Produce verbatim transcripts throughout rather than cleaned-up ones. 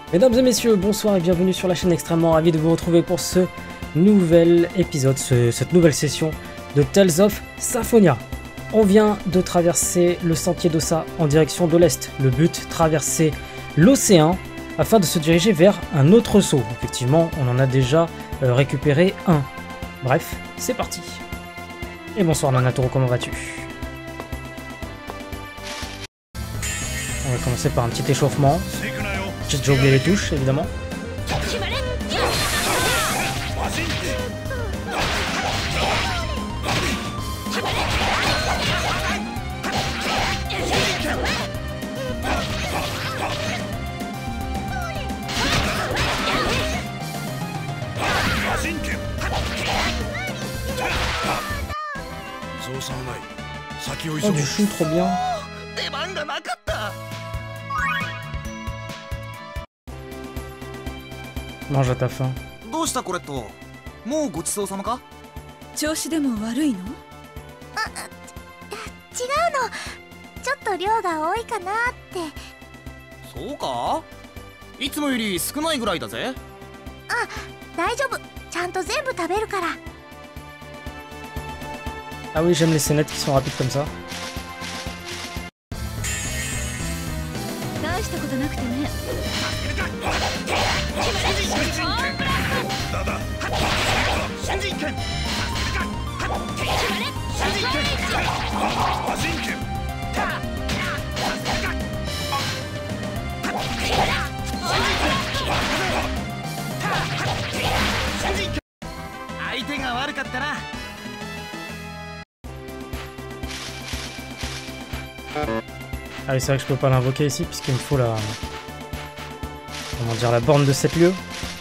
Mesdames et messieurs, bonsoir et bienvenue sur la chaîne. Extrêmement ravi de vous retrouver pour ce nouvel épisode, ce, cette nouvelle session de Tales of Symphonia. On vient de traverser le sentier d'Ossa en direction de l'est. Le but, traverser l'océan afin de se diriger vers un autre saut. Effectivement, on en a déjà euh, récupéré un. Bref, c'est parti. Et bonsoir Nanatoro, comment vas-tu? On va commencer par un petit échauffement. J'ai déjà oublié les touches, évidemment. Oh, du chou, trop bien. Mange à ta faim. Ah oui, j'aime les scénettes qui sont rapides comme ça. Ah oui, c'est vrai que je peux pas l'invoquer ici puisqu'il me faut la... Comment dire, la borne de sept lieues.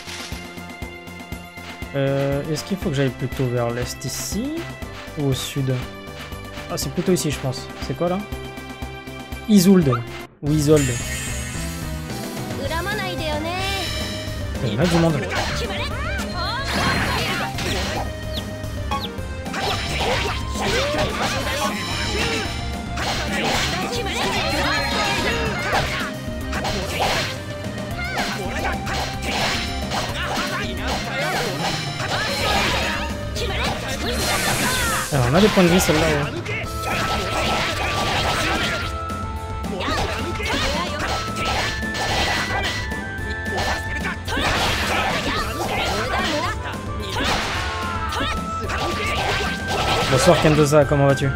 Euh, Est-ce qu'il faut que j'aille plutôt vers l'est ici ou au sud? Ah, c'est plutôt ici, je pense. C'est quoi là? Isolde ou Isolde. Il y en a du monde. Alors on a des points de vie celle-là. Ouais. Bonsoir Kendoza, comment vas-tu?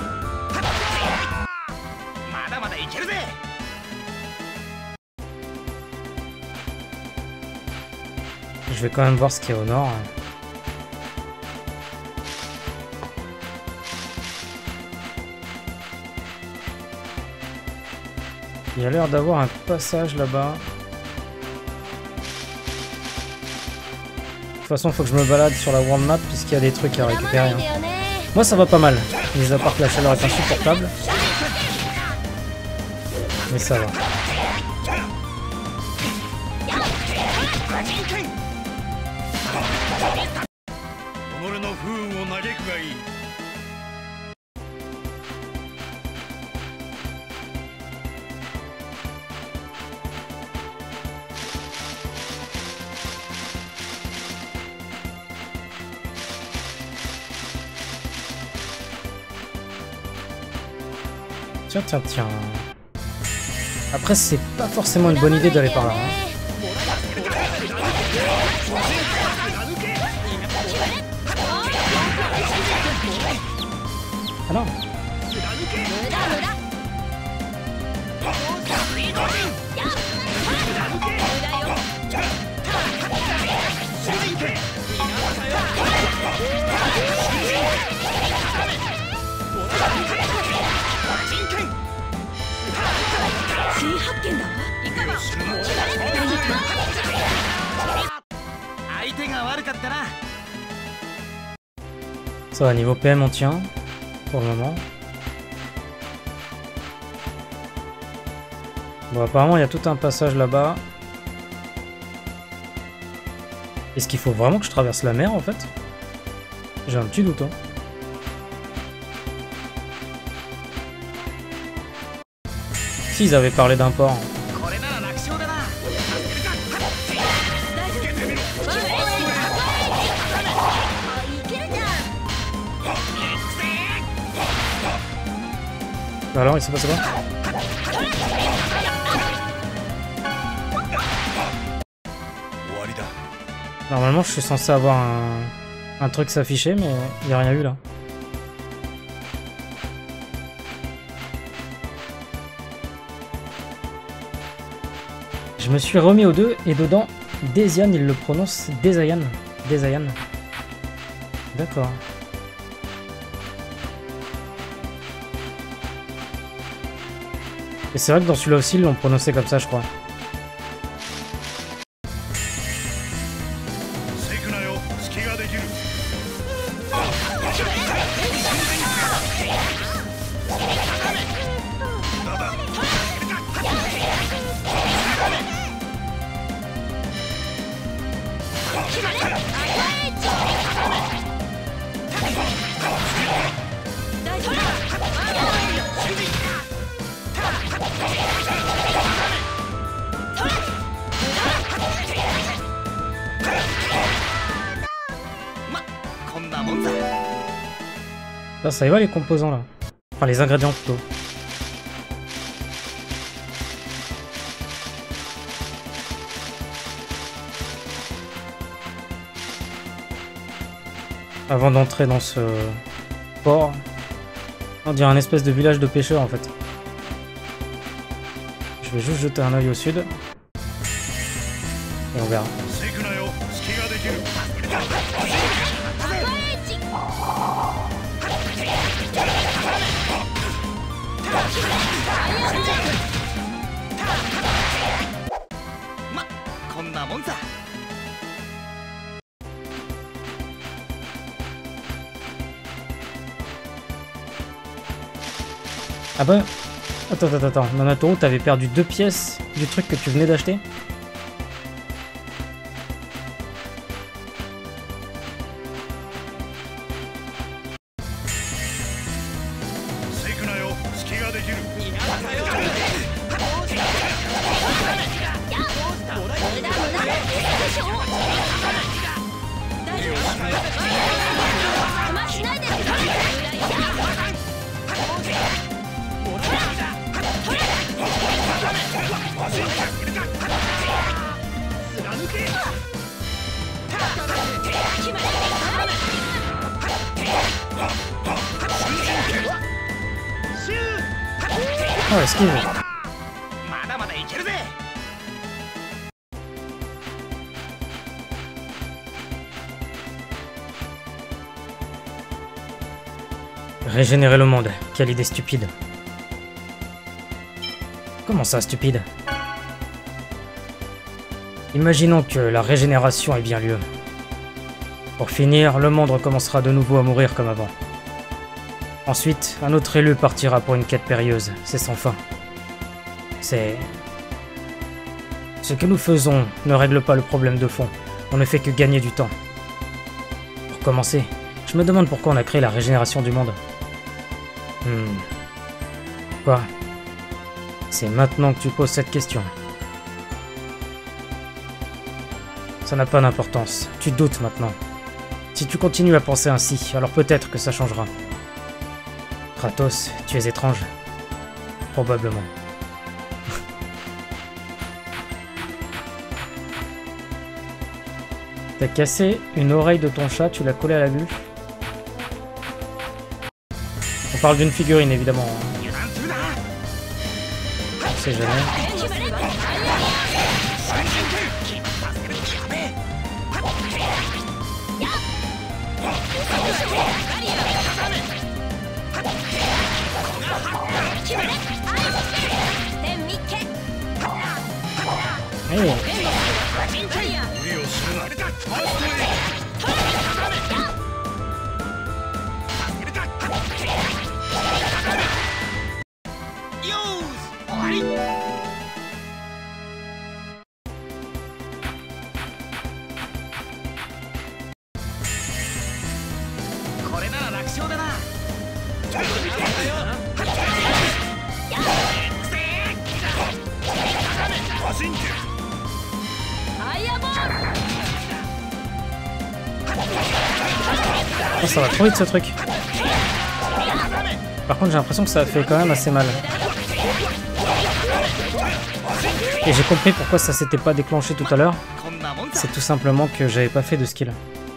Je vais quand même voir ce qu'il y a au nord. Il y a l'air d'avoir un passage là-bas. De toute façon, il faut que je me balade sur la world map puisqu'il y a des trucs à récupérer. Hein. Moi, ça va pas mal. Mis à part que la chaleur est insupportable. Mais ça va. Tiens, tiens, tiens. Après, c'est pas forcément une bonne idée d'aller par là. Hein. Ah non. Ça va, niveau P M on tient pour le moment. Bon, apparemment il y a tout un passage là-bas. Est-ce qu'il faut vraiment que je traverse la mer en fait? J'ai un petit doute. Hein. Si, ils avaient parlé d'un port. Alors, il s'est passé quoi? Normalement, je suis censé avoir un, un truc s'afficher, mais il n'y a rien eu là. Je me suis remis aux deux et dedans, Desian, il le prononce Desayan. Desayan. D'accord. Et c'est vrai que dans celui-là aussi, ils l'ont prononcé comme ça, je crois. Ça, ça y va les composants là. Enfin les ingrédients plutôt. Avant d'entrer dans ce port, on dirait un espèce de village de pêcheurs en fait. Je vais juste jeter un œil au sud. Et on verra. Ah bah... Attends, attends, attends. Nanato, t'avais perdu deux pièces du truc que tu venais d'acheter? Oh, esquive. Régénérer le monde, quelle idée stupide. Comment ça, stupide? Imaginons que la régénération ait bien lieu. Pour finir, le monde recommencera de nouveau à mourir comme avant. Ensuite, un autre élu partira pour une quête périlleuse, c'est sans fin. C'est... Ce que nous faisons ne règle pas le problème de fond, on ne fait que gagner du temps. Pour commencer, je me demande pourquoi on a créé la régénération du monde. Hmm... Quoi? C'est maintenant que tu poses cette question. Ça n'a pas d'importance, tu doutes maintenant. Si tu continues à penser ainsi, alors peut-être que ça changera. Kratos, tu es étrange. Probablement. T'as cassé une oreille de ton chat, tu l'as collée à la glu. On parle d'une figurine, évidemment. On sait jamais. Hey. Oh, ça va trop vite ce truc. Par contre, j'ai l'impression que ça fait quand même assez mal. Et j'ai compris pourquoi ça s'était pas déclenché tout à l'heure. C'est tout simplement que j'avais pas fait de skill.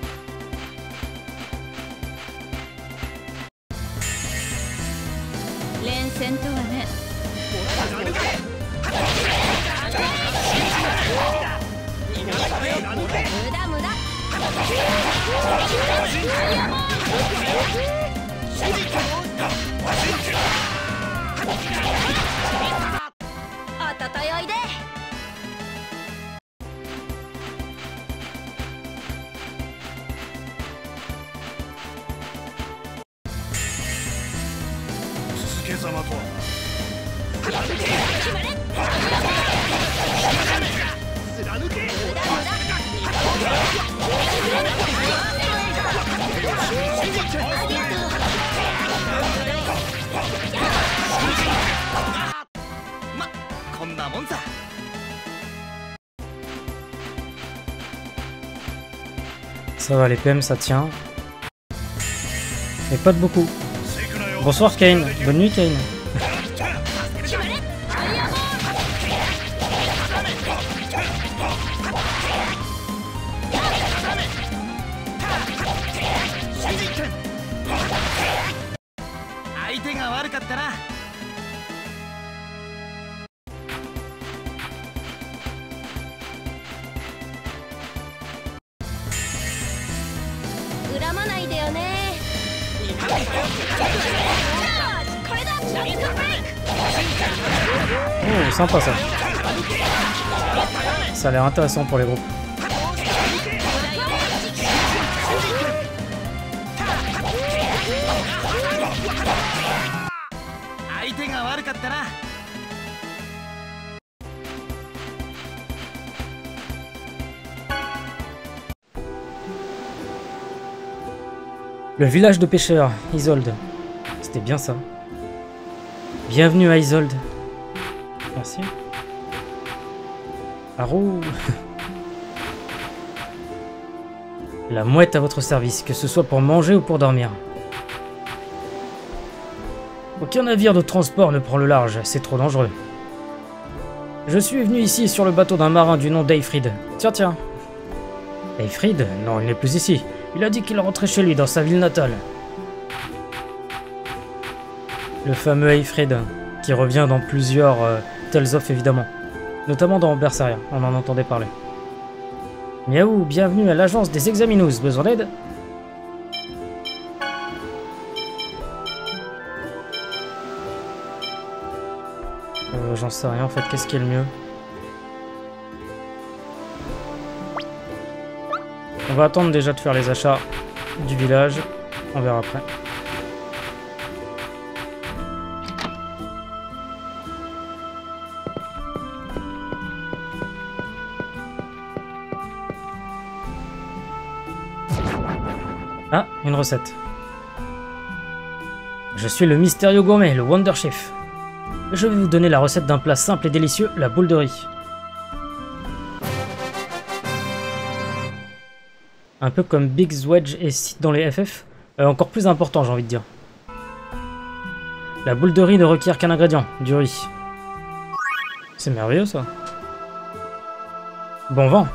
Ça va, les P M ça tient. Mais pas de beaucoup. Bonsoir Kane, bonne nuit Kane. Oh, sympa ça. Ça a l'air intéressant pour les groupes. Le village de pêcheurs, Isolde. C'était bien ça. Bienvenue à Isolde. Merci. Arou. La mouette à votre service, que ce soit pour manger ou pour dormir. Aucun navire de transport ne prend le large, c'est trop dangereux. Je suis venu ici sur le bateau d'un marin du nom d'Eyfried. Tiens, tiens. Eyfried? Non, il n'est plus ici. Il a dit qu'il rentrait chez lui dans sa ville natale. Le fameux Eyfried, qui revient dans plusieurs euh, Tales of évidemment. Notamment dans Berseria, on en entendait parler. Miaou, bienvenue à l'agence des Examinous, besoin d'aide? Euh, j'en sais rien en fait, qu'est-ce qui est le mieux? On va attendre déjà de faire les achats du village, on verra après. Ah, une recette. Je suis le mystérieux gourmet, le Wonder Chef. Je vais vous donner la recette d'un plat simple et délicieux, la boule de riz. Un peu comme Biggs, Wedge et Sid dans les F F. Euh, encore plus important, j'ai envie de dire. La boule de riz ne requiert qu'un ingrédient, du riz. C'est merveilleux ça. Bon vent.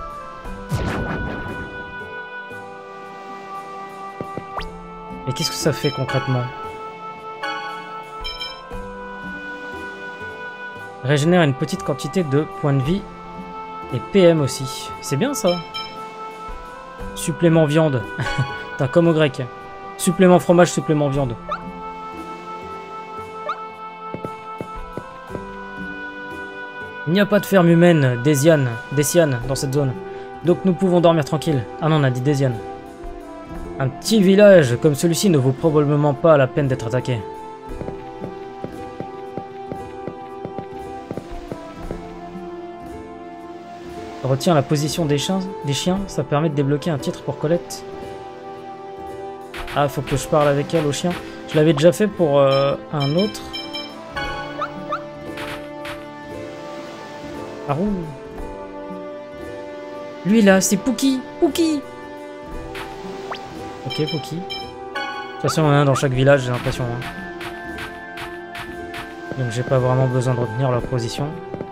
Et qu'est-ce que ça fait concrètement? Régénère une petite quantité de points de vie et P M aussi. C'est bien ça. Supplément viande. T'as comme au grec. Supplément fromage, supplément viande. Il n'y a pas de ferme humaine, Désiane, Déciane dans cette zone. Donc nous pouvons dormir tranquille. Ah non, on a dit Désiane. Un petit village comme celui-ci ne vaut probablement pas la peine d'être attaqué. Retiens la position des chiens, des chiens, ça permet de débloquer un titre pour Colette. Ah, faut que je parle avec elle au chien. Je l'avais déjà fait pour euh, un autre. Arou. Lui là, c'est Pookie, Pookie. Ok, Pookie. De toute façon, il y en a un dans chaque village, j'ai l'impression. Hein. Donc j'ai pas vraiment besoin de retenir leur position.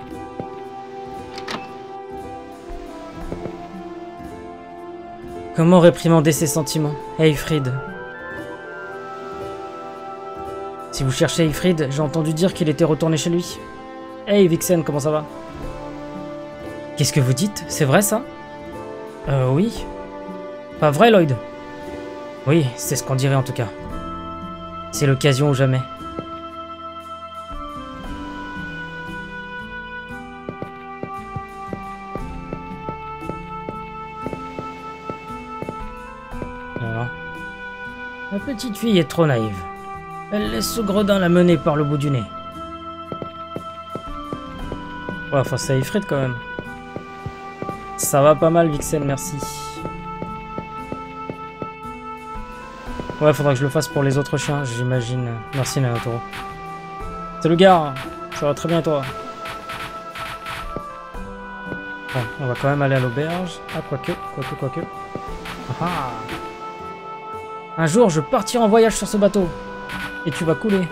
Comment réprimander ses sentiments? Eyfried. Si vous cherchez Eyfried, j'ai entendu dire qu'il était retourné chez lui. Hey Vixen, comment ça va? Qu'est-ce que vous dites? C'est vrai ça? Euh oui. Pas vrai Lloyd? Oui, c'est ce qu'on dirait en tout cas. C'est l'occasion ou jamais. Alors. La petite fille est trop naïve. Elle laisse ce gredin la mener par le bout du nez. Ouais, enfin c'est Eyfried quand même. Ça va pas mal Vixen, merci. Ouais, faudra que je le fasse pour les autres chiens, j'imagine. Merci Nanotoro. Salut gars, ça va très bien toi? Bon, on va quand même aller à l'auberge. Ah, quoique, quoique, quoique. Ah ah. Un jour, je partirai en voyage sur ce bateau. Et tu vas couler.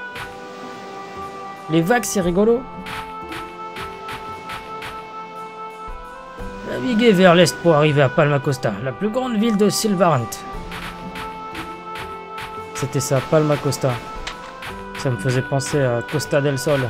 Les vagues, c'est rigolo. Naviguer vers l'est pour arriver à Palma Costa, la plus grande ville de Sylvarant. C'était ça, Palma Costa. Ça me faisait penser à Costa del Sol.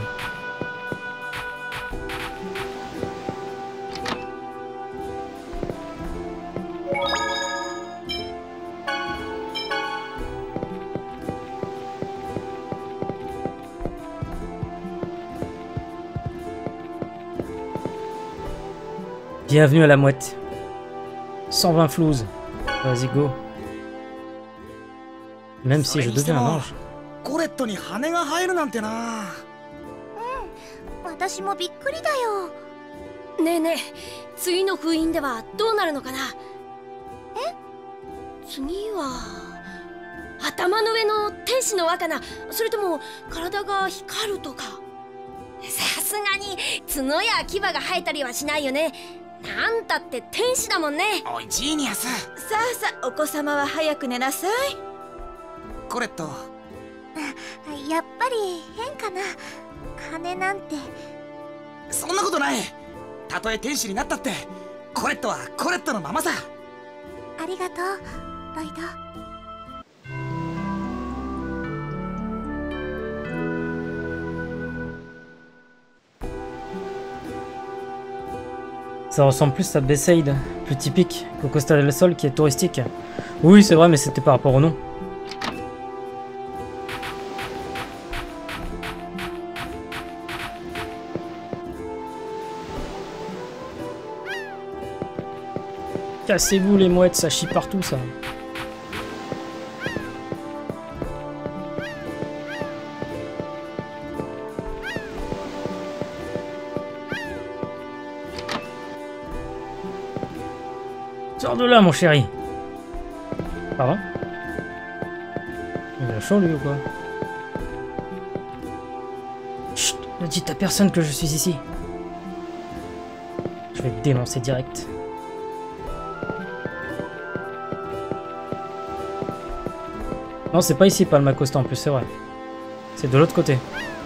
Bienvenue à la mouette. cent vingt flouses. Vas-y, go. Même si je deviens un ange. Ça ressemble plus à Bayside, plus typique qu'au Costa del Sol qui est touristique. Oui, c'est vrai, mais c'était par rapport au nom. Cassez-vous les mouettes, ça chie partout ça. Sors de là mon chéri. Pardon? Il a chaud lui ou quoi? Chut, ne dites à personne que je suis ici. Je vais te dénoncer direct. Non, c'est pas ici, Palma Costa en plus, c'est vrai. C'est de l'autre côté.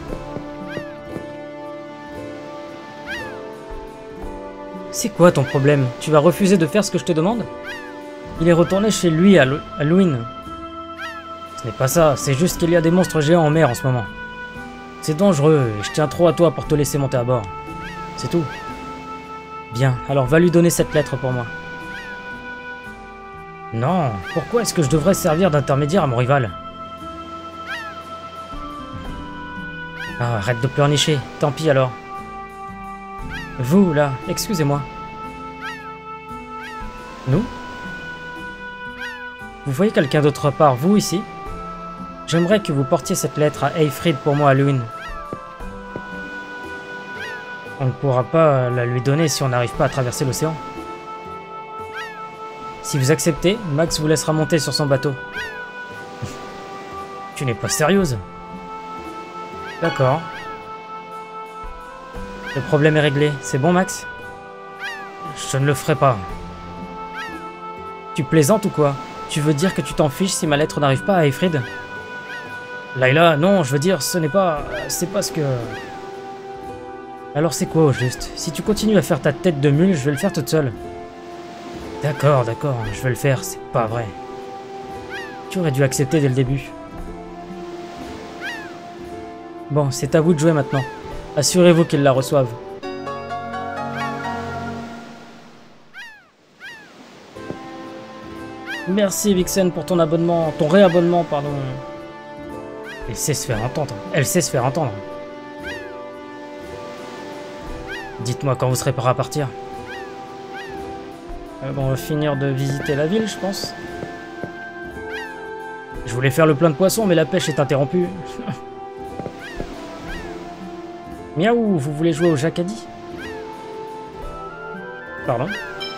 C'est quoi ton problème? Tu vas refuser de faire ce que je te demande? Il est retourné chez lui à Halloween. Ce n'est pas ça, c'est juste qu'il y a des monstres géants en mer en ce moment. C'est dangereux et je tiens trop à toi pour te laisser monter à bord. C'est tout. Bien, alors va lui donner cette lettre pour moi. Non, pourquoi est-ce que je devrais servir d'intermédiaire à mon rival? Ah, arrête de pleurnicher, tant pis alors. Vous, là, excusez-moi. Nous? Vous voyez quelqu'un d'autre part, vous, ici? J'aimerais que vous portiez cette lettre à Eyfried pour moi à Halloween. On ne pourra pas la lui donner si on n'arrive pas à traverser l'océan. Si vous acceptez, Max vous laissera monter sur son bateau. Tu n'es pas sérieuse? D'accord. Le problème est réglé. C'est bon, Max? Je ne le ferai pas. Tu plaisantes ou quoi? Tu veux dire que tu t'en fiches si ma lettre n'arrive pas à Eyfried? Layla, non, je veux dire, ce n'est pas... C'est pas ce que... Alors c'est quoi au juste? Si tu continues à faire ta tête de mule, je vais le faire toute seule. D'accord, d'accord, je vais le faire, c'est pas vrai. Tu aurais dû accepter dès le début. Bon, c'est à vous de jouer maintenant. Assurez-vous qu'ils la reçoivent. Merci Vixen pour ton abonnement, ton réabonnement, pardon. Elle sait se faire entendre. Elle sait se faire entendre. Dites-moi quand vous serez prêt à partir. Euh, bon, on va finir de visiter la ville, je pense. Je voulais faire le plein de poissons, mais la pêche est interrompue. Miaou, vous voulez jouer au Jacadi? Pardon?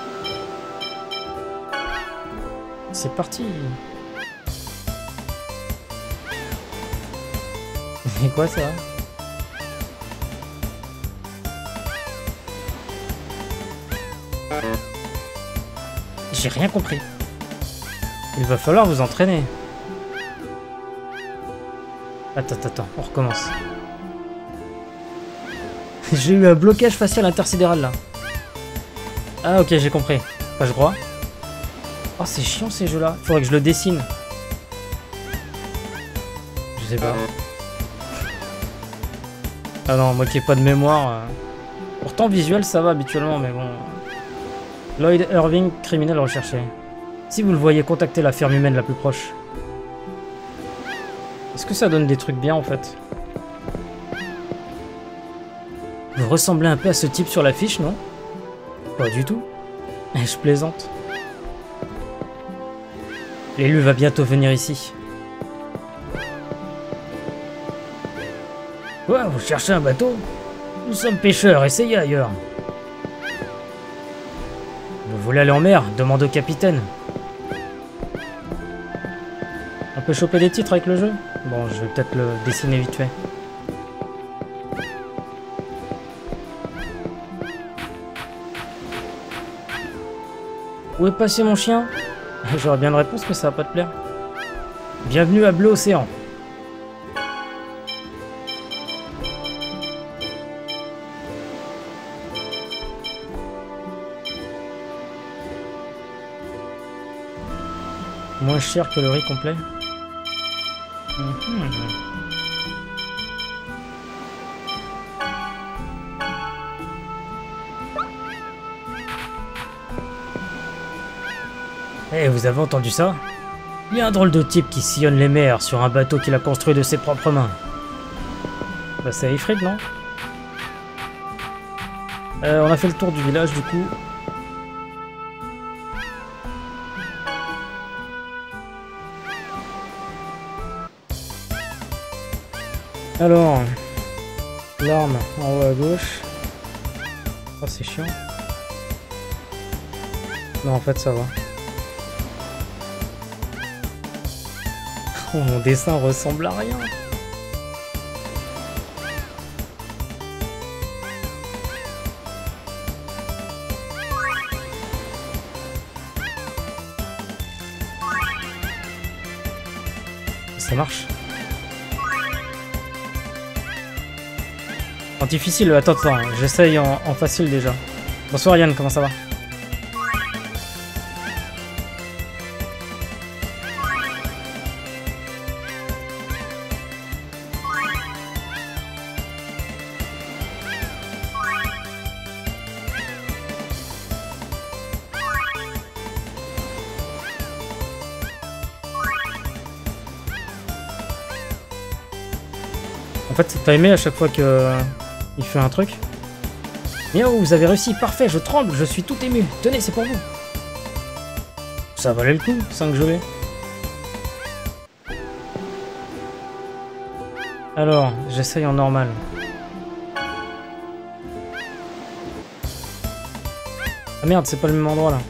C'est parti. C'est quoi ça? J'ai rien compris. Il va falloir vous entraîner. Attends, attends, on recommence. J'ai eu un blocage facial intersidéral là. Ah ok, j'ai compris. Enfin, je crois. Oh, c'est chiant ces jeux-là. Il faudrait que je le dessine. Je sais pas. Ah non, moi qui ai pas de mémoire. Euh... Pourtant, visuel, ça va habituellement, mais bon. Lloyd Irving, criminel recherché. Si vous le voyez, contactez la ferme humaine la plus proche. Est-ce que ça donne des trucs bien en fait? Vous ressemblez un peu à ce type sur l'affiche, non? Pas du tout. Je plaisante. L'élu va bientôt venir ici. Quoi? Vous cherchez un bateau? Nous sommes pêcheurs, essayez ailleurs. Vous voulez aller en mer? Demande au capitaine. On peut choper des titres avec le jeu? Bon, je vais peut-être le dessiner vite fait. Où est passé mon chien? J'aurais bien une réponse, mais ça va pas te plaire. Bienvenue à Bleu Océan. Moins cher que le riz complet. Mmh. Eh, hey, vous avez entendu ça? Il y a un drôle de type qui sillonne les mers sur un bateau qu'il a construit de ses propres mains. Bah c'est Ifrit, non? euh, On a fait le tour du village du coup. Alors, l'arme en haut à gauche. Oh, c'est chiant. Non, en fait, ça va. Oh, mon dessin ressemble à rien. Ça marche. En difficile, attends, attends, j'essaye en, en facile déjà. Bonsoir Yann, comment ça va? En fait, c'est timé à chaque fois que il fait un truc. Miaou, vous avez réussi, parfait, je tremble, je suis tout ému. Tenez, c'est pour vous. Ça valait le coup, cinq gelées. Alors, j'essaye en normal. Ah merde, c'est pas le même endroit là.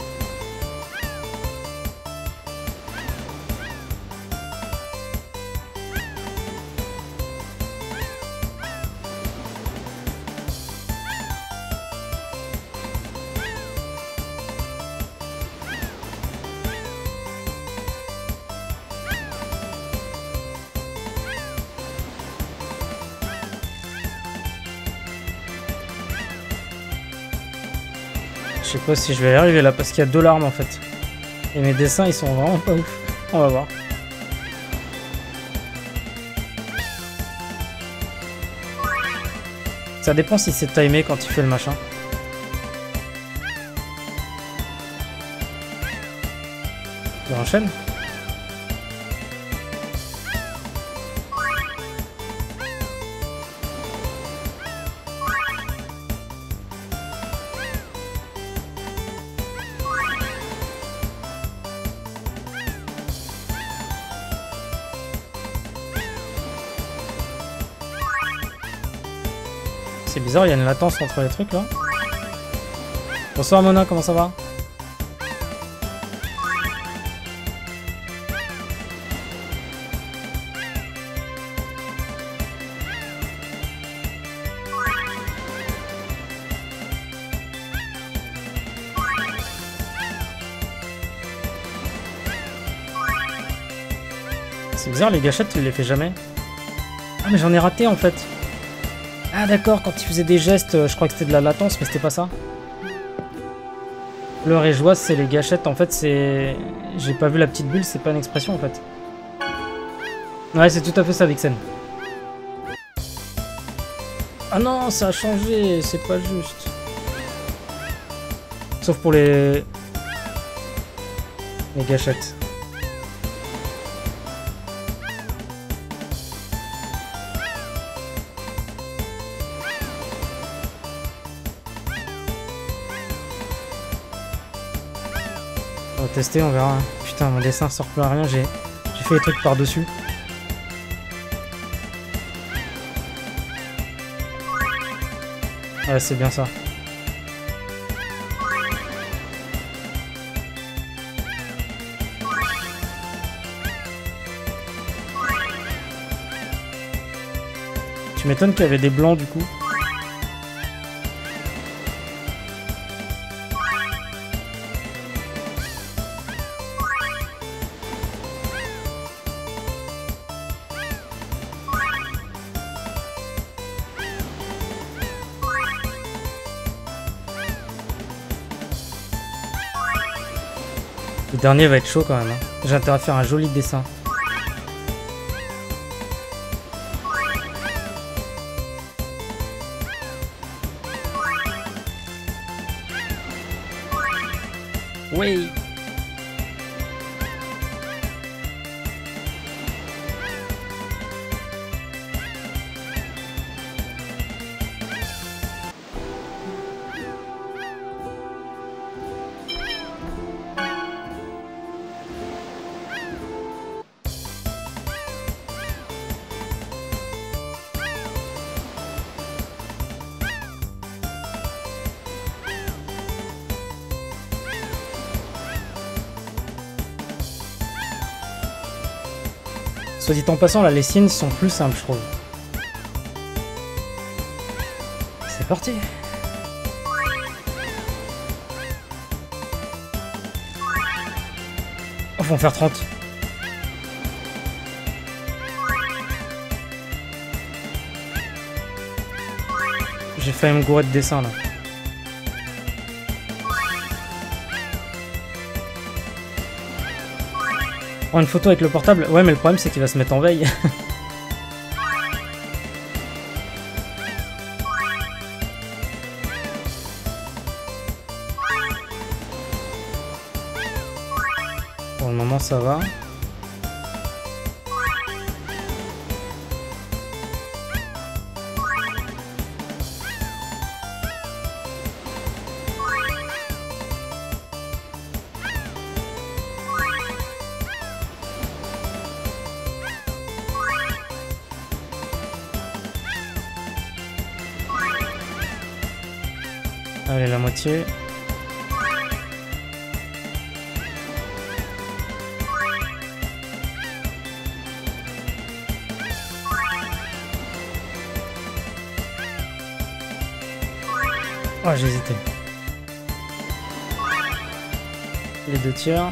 Je sais pas si je vais y arriver là parce qu'il y a deux larmes en fait. Et mes dessins ils sont vraiment pas ouf. On va voir. Ça dépend si c'est timé quand il fait le machin. Il enchaîne. C'est bizarre, il y a une latence entre les trucs là. Bonsoir Mona, comment ça va? C'est bizarre, les gâchettes, tu les fais jamais. Ah mais j'en ai raté en fait. Ah d'accord, quand il faisait des gestes, je crois que c'était de la latence, mais c'était pas ça. Pleurs et joie, c'est les gâchettes, en fait c'est... J'ai pas vu la petite bulle, c'est pas une expression en fait. Ouais, c'est tout à fait ça, Vixen. Ah non, ça a changé, c'est pas juste. Sauf pour les... Les gâchettes. On va tester, on verra. Putain, mon dessin sort plus à rien, j'ai fait les trucs par-dessus. Ouais, c'est bien ça. Tu m'étonnes qu'il y avait des blancs du coup. Le dernier va être chaud quand même. Hein. J'ai intérêt à faire un joli dessin. Oui. Soit dit en passant, là, les signes sont plus simples, je trouve. C'est parti. Oh, faut en faire trente. J'ai failli me gourer de dessin, là. Prendre une photo avec le portable. Ouais, mais le problème c'est qu'il va se mettre en veille. Pour le moment ça va. Allez, la moitié. Oh, j'ai hésité. Les deux tiers.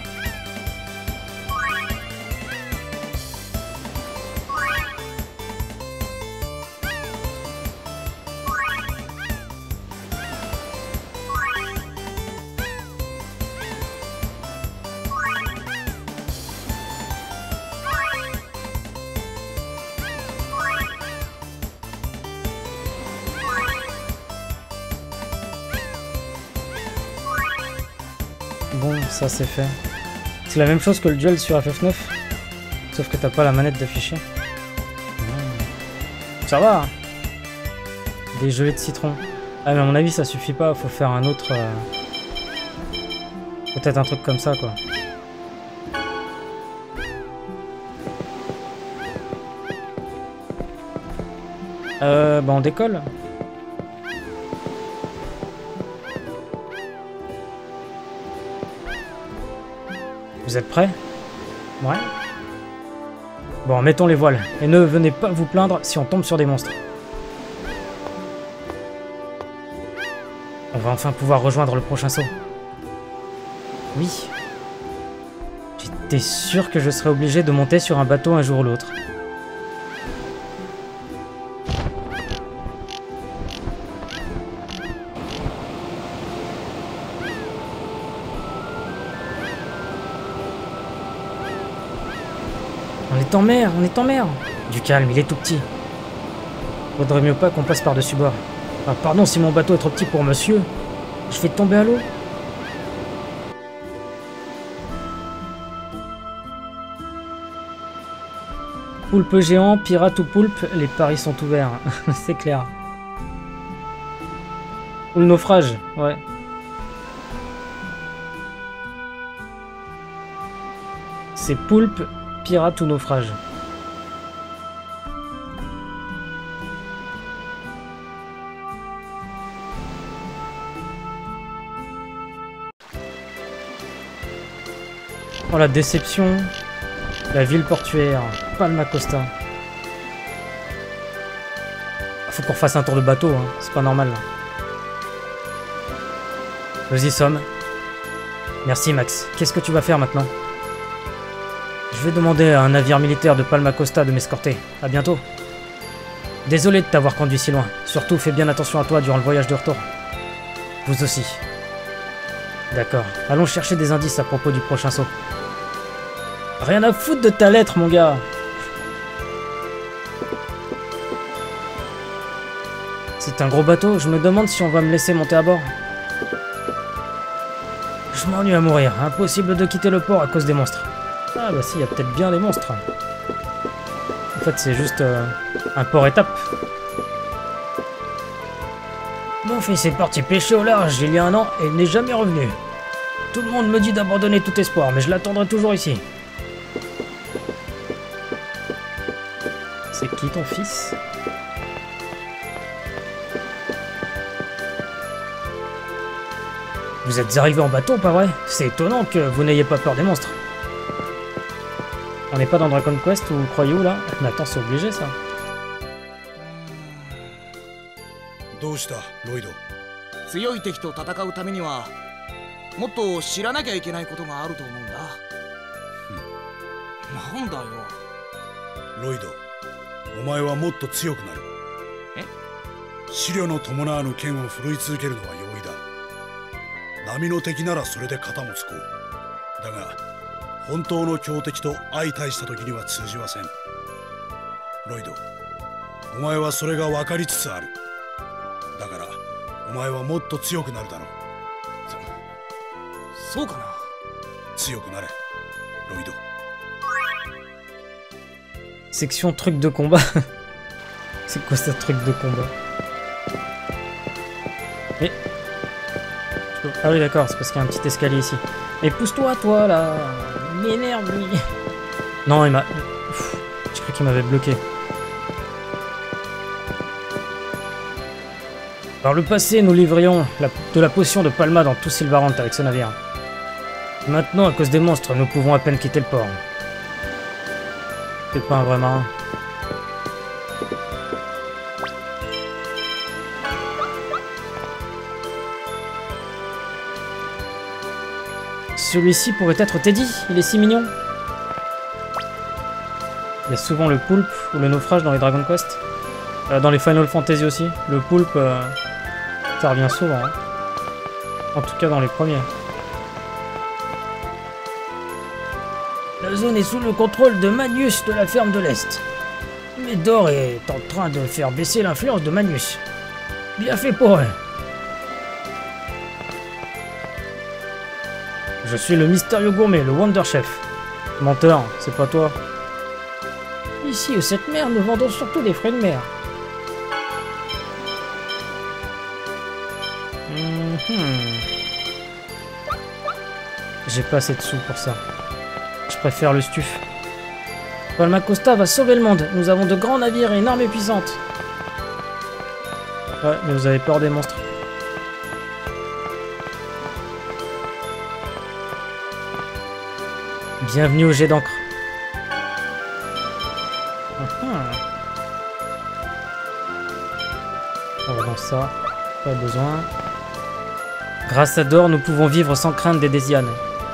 Bon, ça c'est fait. C'est la même chose que le duel sur F F neuf. Sauf que t'as pas la manette d'afficher. Ça va hein. Des gelées de citron. Ah mais à mon avis ça suffit pas, faut faire un autre... Euh... Peut-être un truc comme ça quoi. Euh, bah on décolle. Vous êtes prêts? Ouais. Bon, mettons les voiles. Et ne venez pas vous plaindre si on tombe sur des monstres. On va enfin pouvoir rejoindre le prochain saut. Oui. J'étais sûr que je serais obligé de monter sur un bateau un jour ou l'autre. On est en mer, on est en mer. Du calme, il est tout petit. Faudrait mieux pas qu'on passe par-dessus bord. Ah, pardon si mon bateau est trop petit pour monsieur. Je vais tomber à l'eau. Poulpe géant, pirate ou poulpe, les paris sont ouverts. C'est clair. Ou le naufrage, ouais. C'est poulpe, pirate ou naufrage. Oh la déception. La ville portuaire, Palma Costa. Faut qu'on fasse un tour de bateau, hein. C'est pas normal là. Nous y sommes. Merci Max. Qu'est-ce que tu vas faire maintenant? Je vais demander à un navire militaire de Palma Costa de m'escorter. À bientôt. Désolé de t'avoir conduit si loin. Surtout fais bien attention à toi durant le voyage de retour. Vous aussi. D'accord. Allons chercher des indices à propos du prochain saut. Rien à foutre de ta lettre, mon gars. C'est un gros bateau, je me demande si on va me laisser monter à bord. Je m'ennuie à mourir, impossible de quitter le port à cause des monstres. Ah bah si, il y a peut-être bien des monstres. En fait, c'est juste euh, un port étape. Mon fils est parti pêcher au large il y a un an et il n'est jamais revenu. Tout le monde me dit d'abandonner tout espoir, mais je l'attendrai toujours ici. C'est qui ton fils? Vous êtes arrivé en bateau, pas vrai? C'est étonnant que vous n'ayez pas peur des monstres. On n'est pas dans Dragon Quest ou croyez-vous là? Mais attends, c'est obligé ça. どうした、ロイド。 強い敵と戦うためにはもっと知らなきゃいけないことがあると思うんだ。なんだよ。 ロイド、お前はもっと強くなる。 え？ 試練の伴わぬ剣を振るい続けるのは容易だ。波の敵ならそれで肩もつこう。だが本当の強敵と相対した時には通じません。ロイド、お前はそれが分かりつつある。だからお前はもっと強くなるだろう。 そ、そうかな。 強くなれ、ロイド。 Section truc de combat. C'est quoi ça, truc de combat? Et... Ah oui d'accord, c'est parce qu'il y a un petit escalier ici. Mais pousse-toi toi là. Il m'énerve lui. Non il m'a... Je crois qu'il m'avait bloqué. Par le passé, nous livrions la... de la potion de Palma dans tout Sylvarant avec ce navire. Maintenant, à cause des monstres, nous pouvons à peine quitter le port. C'est pas un vrai marin. Celui-ci pourrait être Teddy, il est si mignon. Il y a souvent le poulpe ou le naufrage dans les Dragon Quest. Euh, dans les Final Fantasy aussi. Le poulpe, euh, ça revient souvent. Hein. En tout cas dans les premiers. La zone est sous le contrôle de Magnus de la ferme de l'Est. Médor est en train de faire baisser l'influence de Magnus. Bien fait pour eux. Je suis le mystérieux gourmet, le Wonder Chef. Menteur, c'est pas toi. Ici, à cette mer, nous vendons surtout des fruits de mer. Mm-hmm. J'ai pas assez de sous pour ça. Je préfère le stuf. Palmacosta va sauver le monde. Nous avons de grands navires et une armée puissante. Ouais, mais vous avez peur des monstres. Bienvenue au jet d'encre. Uh-huh. On va dans ça. Pas besoin. Grâce à Dor, nous pouvons vivre sans crainte des Désianes.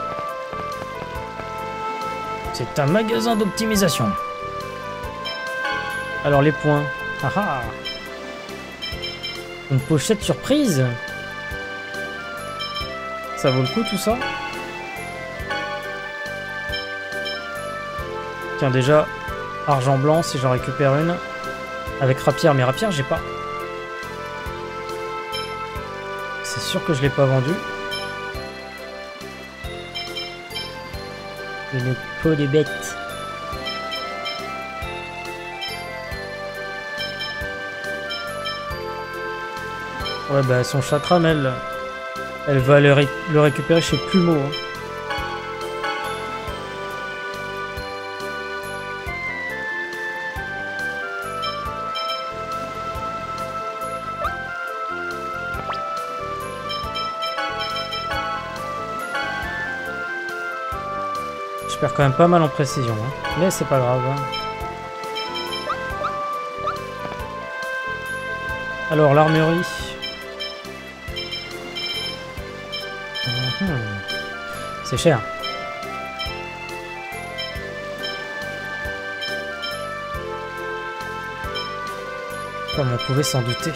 C'est un magasin d'optimisation. Alors les points. Ah ah. Une pochette surprise. Ça vaut le coup tout ça? Tiens déjà, argent blanc si j'en récupère une. Avec rapière, mais rapière j'ai pas. C'est sûr que je l'ai pas vendu. Une peau de bête. Ouais bah son chakram elle, elle va le, ré le récupérer chez Plumeau. Hein. Je perds quand même pas mal en précision, hein. Mais c'est pas grave. Hein. Alors l'armurerie. Mmh. C'est cher. Comme on pouvait s'en douter.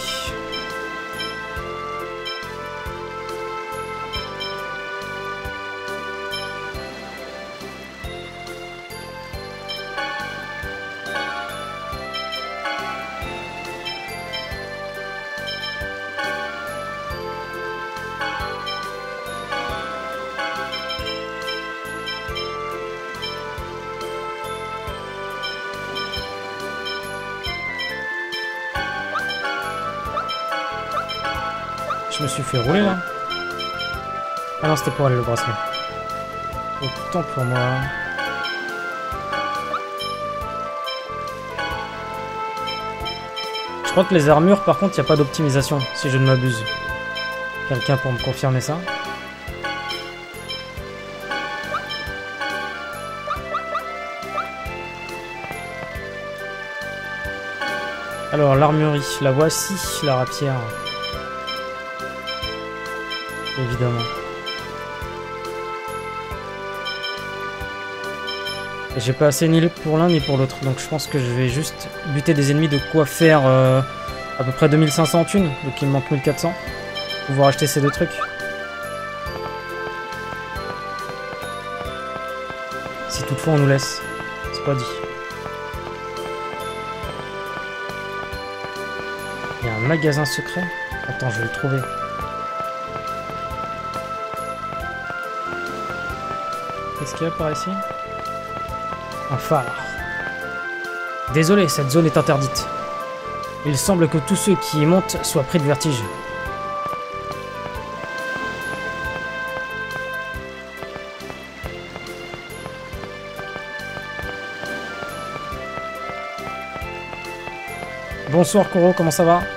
Je me suis fait rouler là. Ah non, c'était pour aller le bracelet. Autant pour moi. Je crois que les armures, par contre, il n'y a pas d'optimisation, si je ne m'abuse. Quelqu'un pour me confirmer ça? Alors, l'armurerie, la voici, la rapière. Évidemment. Et j'ai pas assez ni pour l'un ni pour l'autre, donc je pense que je vais juste buter des ennemis de quoi faire euh, à peu près deux mille cinq cents thunes, donc il me manque mille quatre cents pour pouvoir acheter ces deux trucs. Si toutefois on nous laisse, c'est pas dit. Il y a un magasin secret. Attends, je vais le trouver. Qu'est-ce qu'il y a par ici? Un phare. Désolé, cette zone est interdite. Il semble que tous ceux qui y montent soient pris de vertige. Bonsoir Koro, comment ça va?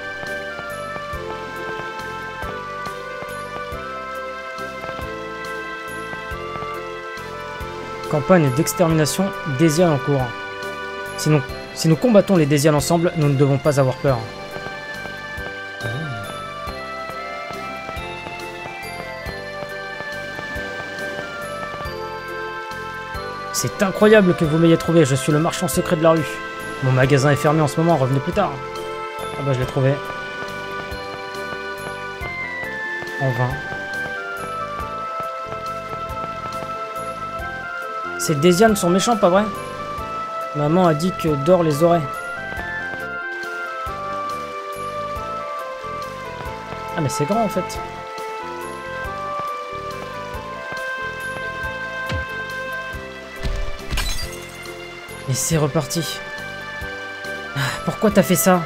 Campagne d'extermination Désian en cours. Si nous, si nous combattons les Désians ensemble, nous ne devons pas avoir peur. Oh. C'est incroyable que vous m'ayez trouvé, je suis le marchand secret de la rue. Mon magasin est fermé en ce moment, revenez plus tard. Ah bah je l'ai trouvé. En vain. Ces Désianes sont méchants, pas vrai? Maman a dit que Dor les aurait. Ah mais c'est grand en fait. Et c'est reparti. Ah, pourquoi t'as fait ça?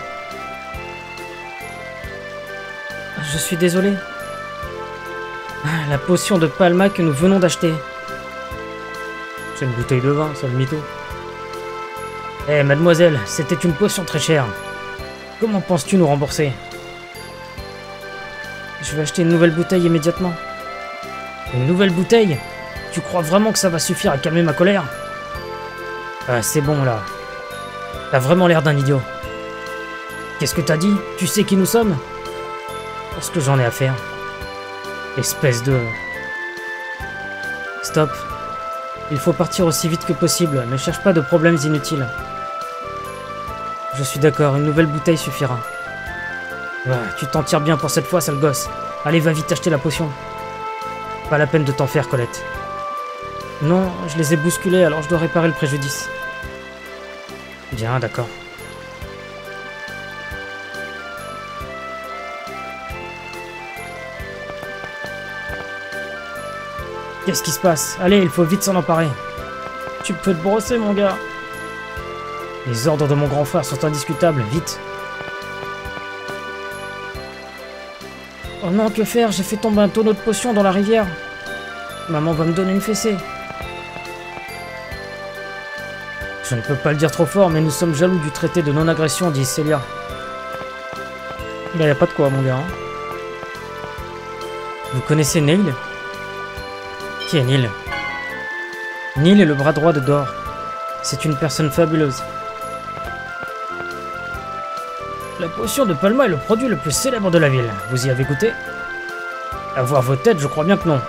Je suis désolé. Ah, la potion de Palma que nous venons d'acheter. C'est une bouteille de vin, ça le mytho. Eh mademoiselle, c'était une potion très chère. Comment penses-tu nous rembourser? Je vais acheter une nouvelle bouteille immédiatement. Une nouvelle bouteille? Tu crois vraiment que ça va suffire à calmer ma colère? Ah, c'est bon là. T'as vraiment l'air d'un idiot. Qu'est-ce que t'as dit? Tu sais qui nous sommes? Qu'est-ce que j'en ai à faire? Espèce de... Stop. Il faut partir aussi vite que possible. Ne cherche pas de problèmes inutiles. Je suis d'accord, une nouvelle bouteille suffira. Ouais, tu t'en tires bien pour cette fois, sale gosse. Allez, va vite acheter la potion. Pas la peine de t'en faire, Colette. Non, je les ai bousculés, alors je dois réparer le préjudice. Bien, d'accord. Qu'est-ce qui se passe? Allez, il faut vite s'en emparer. Tu peux te brosser, mon gars. Les ordres de mon grand frère sont indiscutables, vite. Oh non, que faire? J'ai fait tomber un tonneau de potions dans la rivière. Maman va me donner une fessée. Je ne peux pas le dire trop fort, mais nous sommes jaloux du traité de non-agression, dit Célia. Bah, y a pas de quoi, mon gars. Hein. Vous connaissez Neil? Qui est Neil? Neil est le bras droit de Dor. C'est une personne fabuleuse. La potion de Palma est le produit le plus célèbre de la ville. Vous y avez goûté? À voir vos têtes, je crois bien que non.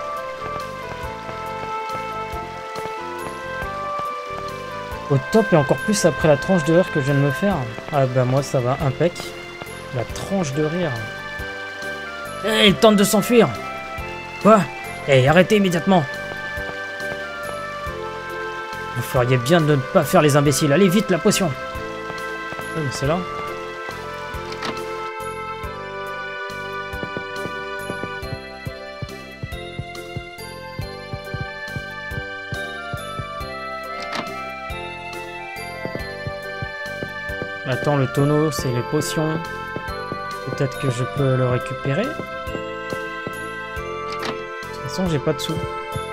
Au top et encore plus après la tranche de rire que je viens de me faire. Ah bah moi ça va, impec. La tranche de rire. Eh, hey, il tente de s'enfuir. Quoi? Eh, hey, arrêtez immédiatement. Vous feriez bien de ne pas faire les imbéciles. Allez vite, la potion. Oh, c'est là. Attends, le tonneau, c'est les potions. Peut-être que je peux le récupérer. De toute façon, j'ai pas de sous.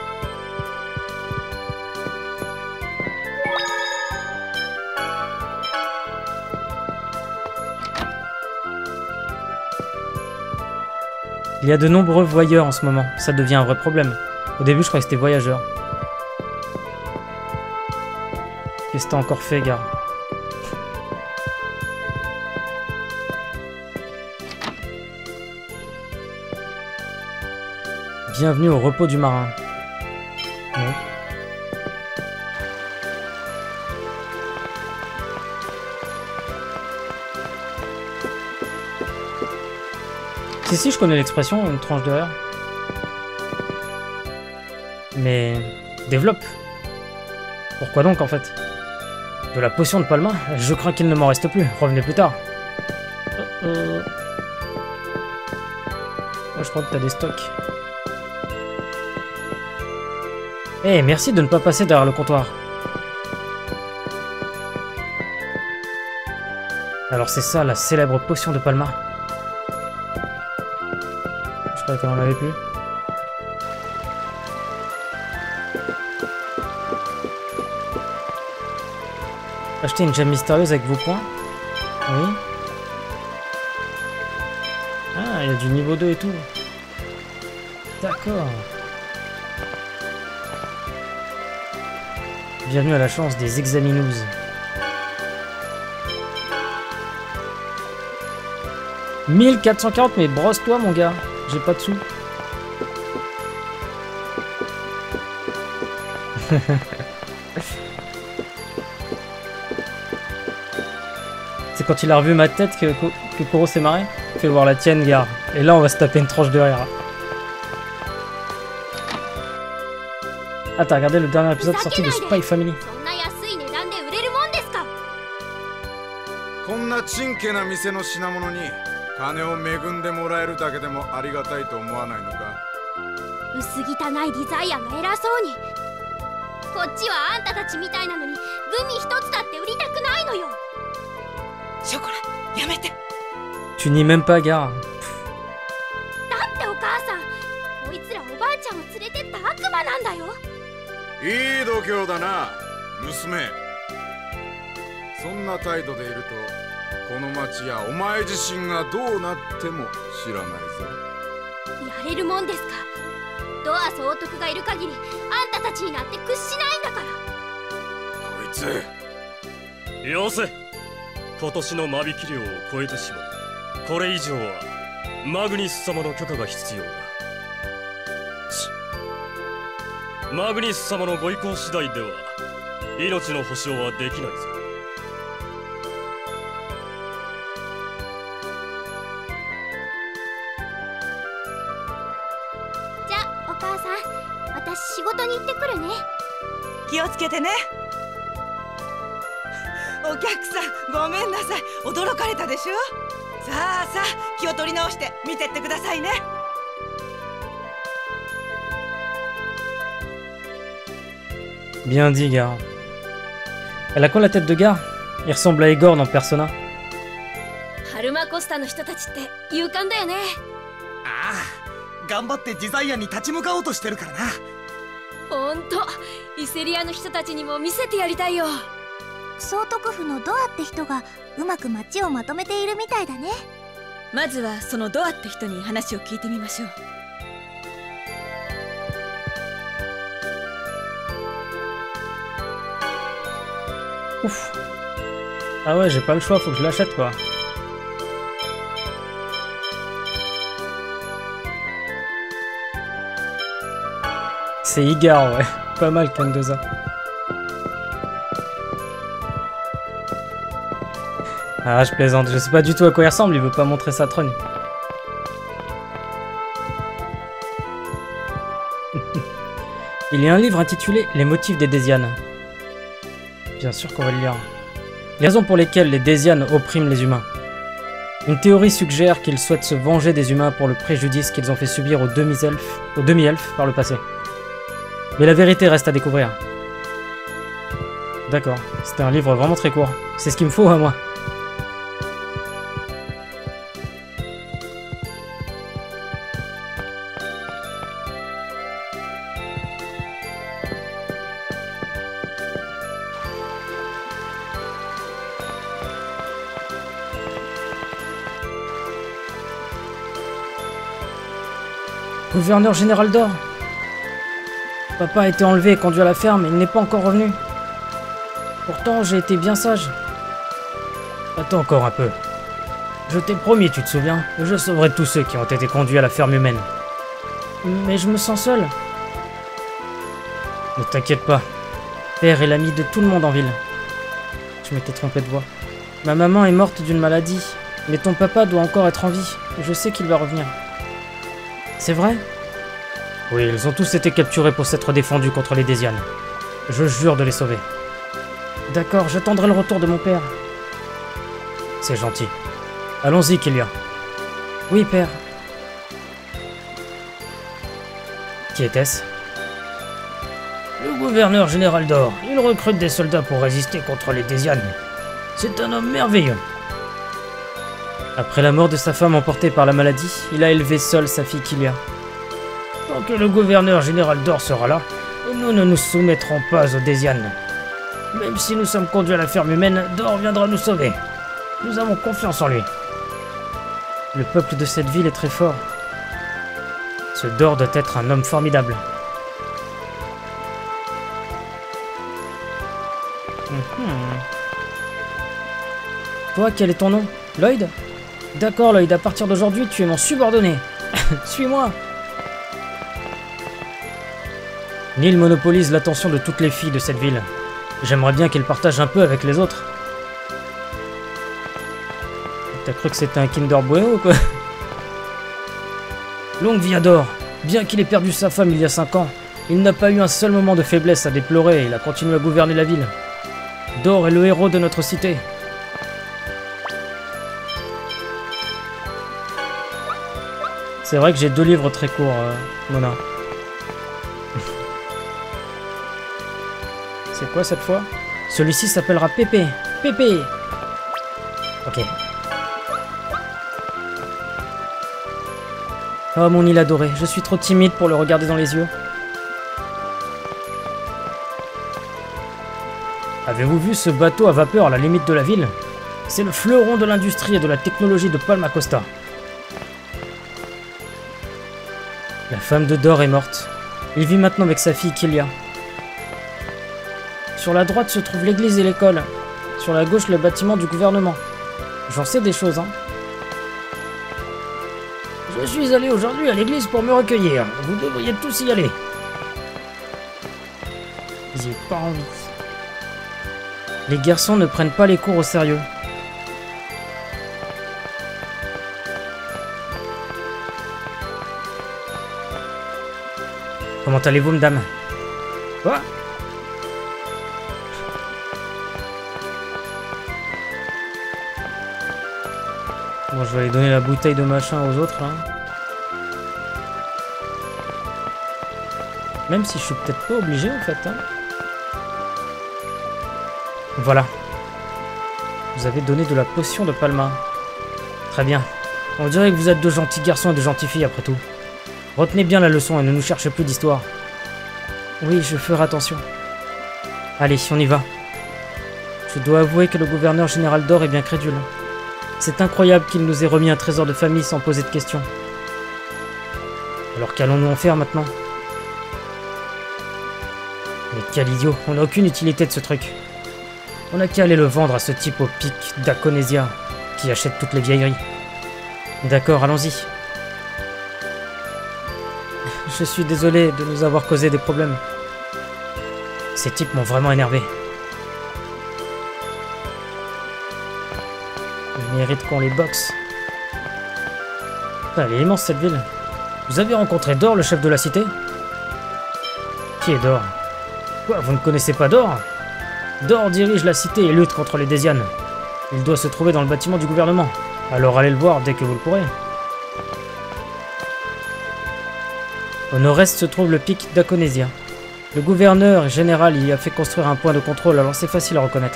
Il y a de nombreux voyeurs en ce moment. Ça devient un vrai problème. Au début, je croyais que c'était voyageurs. Qu'est-ce que t'as encore fait, gars? Bienvenue au repos du marin. Non. Si, si, je connais l'expression, une tranche de rire. Mais... développe. Pourquoi donc, en fait? De la potion de Palma? Je crains qu'il ne m'en reste plus. Revenez plus tard. Oh, oh. Oh, je crois que t'as des stocks. Eh, hey, merci de ne pas passer derrière le comptoir. Alors c'est ça, la célèbre potion de Palma. Je croyais qu'on en avait plus. Acheter une gemme mystérieuse avec vos points. Oui. Ah, il y a du niveau deux et tout. D'accord. Bienvenue à la chance des examineuses. mille quatre cent quarante, mais brosse-toi mon gars, j'ai pas de sous. C'est quand il a revu ma tête que, que Koro s'est marré. Fais voir la tienne, gars. Et là, on va se taper une tranche de rire. Ah, t'as regardé le dernier épisode sorti de Spy Family? こんなちんけな店の品物に金を恵んでもらえるだけでもありがたいと思わないのか？薄汚いデザイアンが偉そうに。 こっちはあんたたちみたいなのにグミ一つだって売りたくないのよ。 ショコラ、やめて。 Tu n'y es même pas gare. だってお母さん、こいつらおばあちゃんを連れてった悪魔なんだよ。 いい度胸だな、娘。そんな態度でいるとこの町やお前自身がどうなっても知らないぞ。 やれるもんですか。ドア総督がいる限りあんたたちになって屈しないんだから。 こいつよせ。今年の間引き量を超えてしまう。これ以上はマグニス様の許可が必要だ。マグニス様のご意向次第では命の保証はできないぞ。 じゃあお母さん、私仕事に行ってくるね。 気をつけてね。お客さん、ごめんなさい。驚かれたでしょ。さあさあ、気を取り直して見てってくださいね。 Bien dit, gare. Elle a quoi la tête de gare? Il ressemble à Igor dans Persona. ハルマコスタの人たちって勇敢だよね。 ああ、頑張ってデザイアに立ち向かおうとしてるからな。 ほんと、イセリアの人たちにも見せてやりたいよ。 総督府のドアって人がうまく街をまとめているみたいだね。 まずはそのドアって人に話を聞いてみましょう。 Ouf. Ah ouais, j'ai pas le choix, faut que je l'achète quoi. C'est Igar, ouais. Pas mal, Kandoza. Ah, je plaisante. Je sais pas du tout à quoi il ressemble, il veut pas montrer sa trogne. Il y a un livre intitulé Les motifs des Désianes. Bien sûr qu'on va le lire. Les raisons pour lesquelles les Désianes oppriment les humains. Une théorie suggère qu'ils souhaitent se venger des humains pour le préjudice qu'ils ont fait subir aux demi-elfes, aux demi-elfes par le passé. Mais la vérité reste à découvrir. D'accord, c'était un livre vraiment très court. C'est ce qu'il me faut à moi. Gouverneur général d'Or. Papa a été enlevé et conduit à la ferme, et il n'est pas encore revenu. Pourtant, j'ai été bien sage. Attends encore un peu. Je t'ai promis, tu te souviens, je sauverai tous ceux qui ont été conduits à la ferme humaine. Mais je me sens seul. Ne t'inquiète pas. Père est l'ami de tout le monde en ville. Je m'étais trompé de voix. Ma maman est morte d'une maladie, mais ton papa doit encore être en vie, et je sais qu'il va revenir. C'est vrai? Oui, ils ont tous été capturés pour s'être défendus contre les Désianes. Je jure de les sauver. D'accord, j'attendrai le retour de mon père. C'est gentil. Allons-y, Kylia. Oui, père. Qui était-ce? Le gouverneur général d'Or. Il recrute des soldats pour résister contre les Désianes. C'est un homme merveilleux. Après la mort de sa femme emportée par la maladie, il a élevé seul sa fille Kylia. Tant que le gouverneur général d'Or sera là, nous ne nous soumettrons pas aux Désianes. Même si nous sommes conduits à la ferme humaine, D'Or viendra nous sauver. Nous avons confiance en lui. Le peuple de cette ville est très fort. Ce D'Or doit être un homme formidable. Mm-hmm. Toi, quel est ton nom? Lloyd? D'accord, Lloyd, à partir d'aujourd'hui, tu es mon subordonné. Suis-moi. Neil monopolise l'attention de toutes les filles de cette ville. J'aimerais bien qu'elle partage un peu avec les autres. T'as cru que c'était un Kinder Bueno ou quoi? Longue vie à D'Or. Bien qu'il ait perdu sa femme il y a cinq ans, il n'a pas eu un seul moment de faiblesse à déplorer et il a continué à gouverner la ville. D'Or est le héros de notre cité. C'est vrai que j'ai deux livres très courts, euh, Mona. C'est quoi cette fois? Celui-ci s'appellera Pépé. Pépé. Ok. Oh mon île adorée, je suis trop timide pour le regarder dans les yeux. Avez-vous vu ce bateau à vapeur à la limite de la ville? C'est le fleuron de l'industrie et de la technologie de Palma Costa. La femme de Dor est morte. Il vit maintenant avec sa fille Kilia. Sur la droite se trouve l'église et l'école. Sur la gauche, le bâtiment du gouvernement. J'en sais des choses, hein. Je suis allé aujourd'hui à l'église pour me recueillir. Vous devriez tous y aller. J'ai pas envie. Les garçons ne prennent pas les cours au sérieux. Comment allez-vous, madame? Quoi? Bon, je vais aller donner la bouteille de machin aux autres, là. Même si je suis peut-être pas obligé, en fait, hein. Voilà. Vous avez donné de la potion de Palma. Très bien. On dirait que vous êtes de gentils garçons et de gentilles filles, après tout. Retenez bien la leçon et ne nous cherchez plus d'histoire. Oui, je ferai attention. Allez, on y va. Je dois avouer que le gouverneur général d'Or est bien crédule. C'est incroyable qu'il nous ait remis un trésor de famille sans poser de questions. Alors qu'allons-nous en faire maintenant? Mais quel idiot, on n'a aucune utilité de ce truc. On n'a qu'à aller le vendre à ce type au pic d'Aconesia, qui achète toutes les vieilleries. D'accord, allons-y. Je suis désolé de nous avoir causé des problèmes. Ces types m'ont vraiment énervé. Ils méritent qu'on les boxe. Elle est immense cette ville. Vous avez rencontré Dor, le chef de la cité? Qui est Dor? Quoi, vous ne connaissez pas Dor? Dor dirige la cité et lutte contre les Désianes. Il doit se trouver dans le bâtiment du gouvernement. Alors allez le voir dès que vous le pourrez. Au nord-est se trouve le pic d'Aconesia. Le gouverneur général y a fait construire un point de contrôle, alors c'est facile à reconnaître.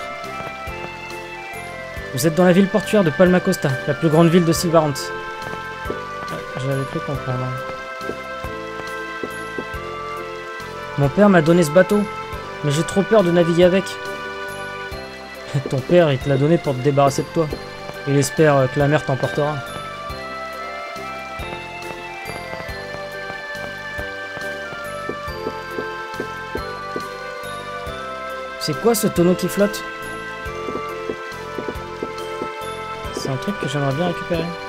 Vous êtes dans la ville portuaire de Palma Costa, la plus grande ville de Sylvarant. J'avais cru comprendre. Mon père m'a donné ce bateau, mais j'ai trop peur de naviguer avec. Ton père, il te l'a donné pour te débarrasser de toi. Il espère que la mer t'emportera. C'est quoi ce tonneau qui flotte? C'est un truc que j'aimerais bien récupérer.